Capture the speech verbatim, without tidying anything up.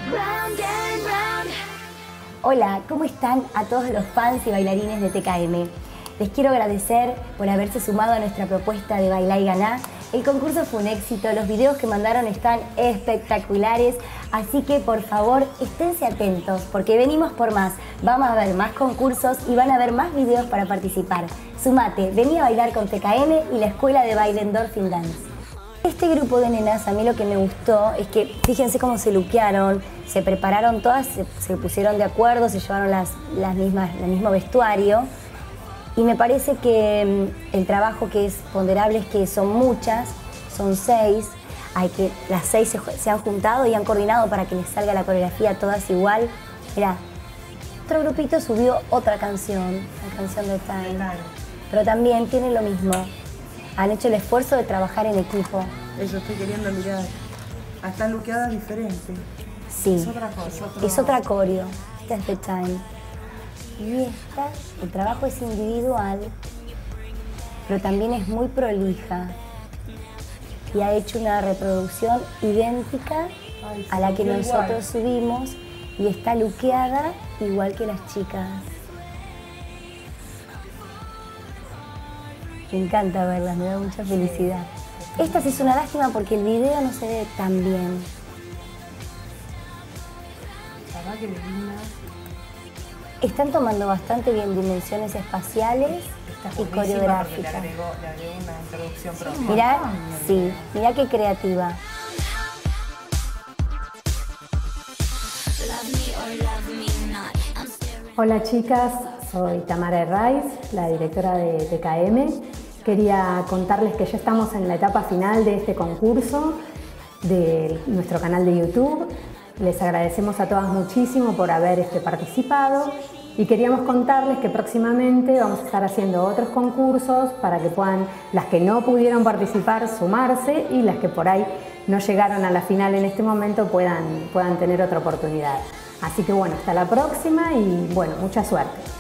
Hola, ¿cómo están a todos los fans y bailarines de T K M? Les quiero agradecer por haberse sumado a nuestra propuesta de Bailá y Ganá. El concurso fue un éxito, los videos que mandaron están espectaculares, así que por favor esténse atentos porque venimos por más. Vamos a ver más concursos y van a haber más videos para participar. Sumate, vení a bailar con T K M y la Escuela de Baile Endorphin Dance. Este grupo de nenas, a mí lo que me gustó es que fíjense cómo se luquearon, se prepararon todas, se, se pusieron de acuerdo, se llevaron las, las mismas, el mismo vestuario. Y me parece que el trabajo que es ponderable es que son muchas, son seis, hay que, las seis se, se han juntado y han coordinado para que les salga la coreografía todas igual. Mirá, otro grupito subió otra canción, la canción de Time, pero también tiene lo mismo. Han hecho el esfuerzo de trabajar en equipo. Eso estoy queriendo mirar. Están luqueadas diferentes. Sí, es otra cosa. Otro... es otra coreo. Esta es The Time. Y esta, el trabajo es individual, pero también es muy prolija. Y ha hecho una reproducción idéntica Ay, a la que nosotros igual. subimos y está luqueada igual que las chicas. Me encanta verlas, me da mucha felicidad. Esta sí es una lástima porque el video no se ve tan bien. La verdad que linda. Están tomando bastante bien dimensiones espaciales y coreográficas. Le agregó, le agregó una introducción propia. Mirá, sí, mirá qué creativa. Hola chicas, soy Tamara Herraiz, la directora de T K M. Quería contarles que ya estamos en la etapa final de este concurso de nuestro canal de YouTube. Les agradecemos a todas muchísimo por haber este, participado y queríamos contarles que próximamente vamos a estar haciendo otros concursos para que puedan, las que no pudieron participar, sumarse y las que por ahí no llegaron a la final en este momento puedan, puedan tener otra oportunidad. Así que bueno, hasta la próxima y bueno, mucha suerte.